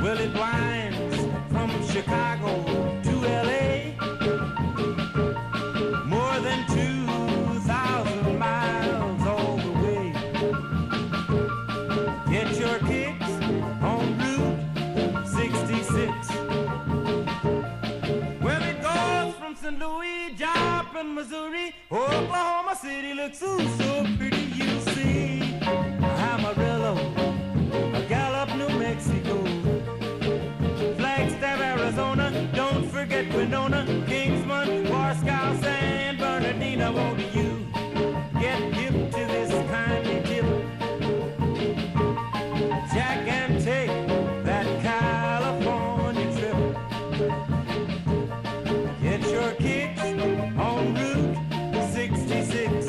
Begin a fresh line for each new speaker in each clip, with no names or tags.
Well, it winds from Chicago to L.A. More than 2,000 miles all the way. Get your kicks on Route 66. Well, it goes from St. Louis, Joplin, Missouri, Oklahoma City looks so pretty, you see. Amarillo, Gallup, New Mexico, Flagstaff, Arizona, don't forget Winona, Kingsman, Moscow, San Bernardino. Won't you get hip to this kindly tip? Jack and take that California trip. Get your kicks on Route 66.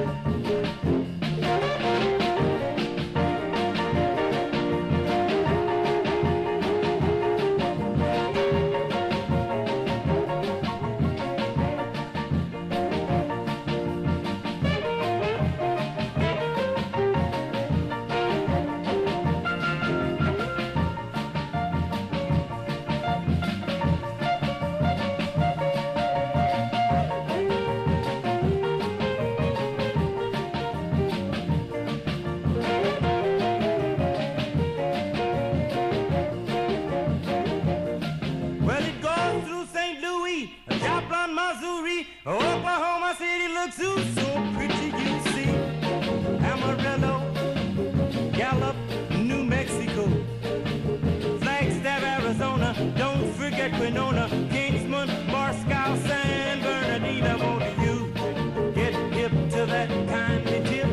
Oklahoma City looks so pretty, you see. Amarillo, Gallup, New Mexico, Flagstaff, Arizona, don't forget Winona, Kingsman, Moscow, San Bernardino. Won't you get hip to that kindly tip?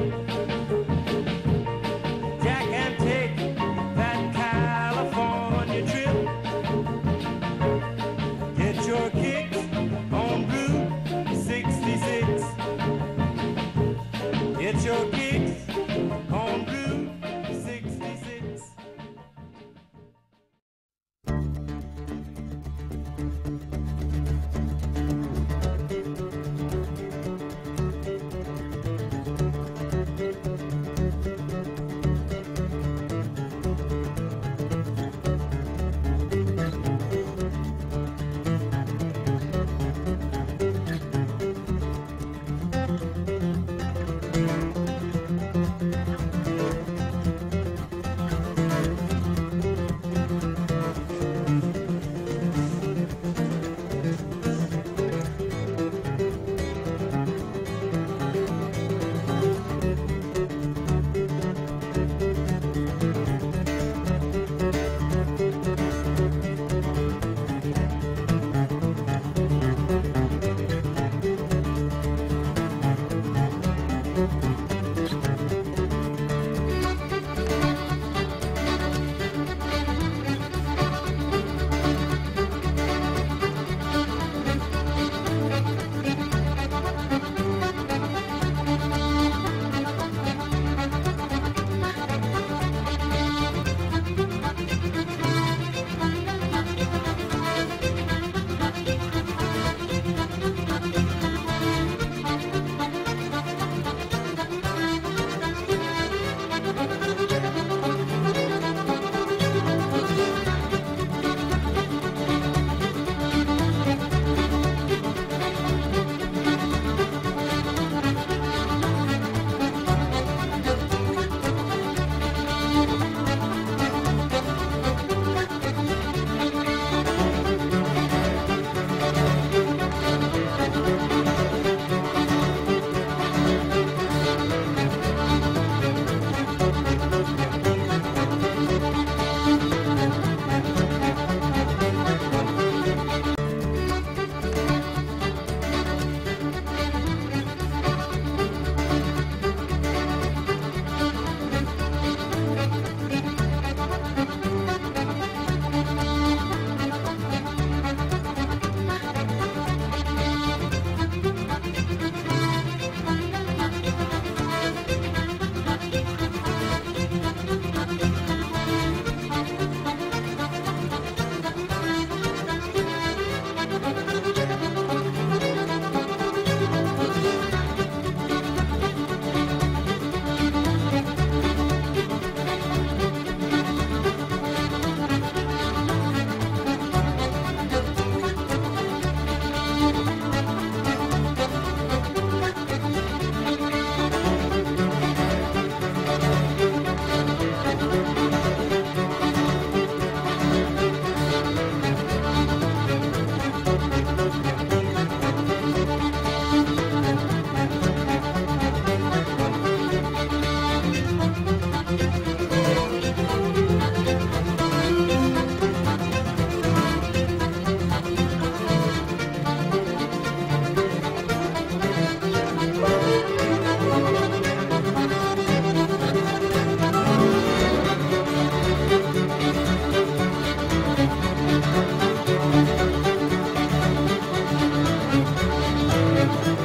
Jack and take that California trip. Get your kicks on Route 66.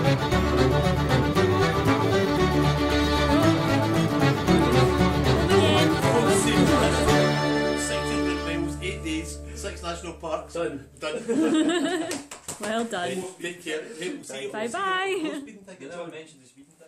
National Parks. Done.
Well done.
Take care.
Bye bye.
Good to mention the speeding.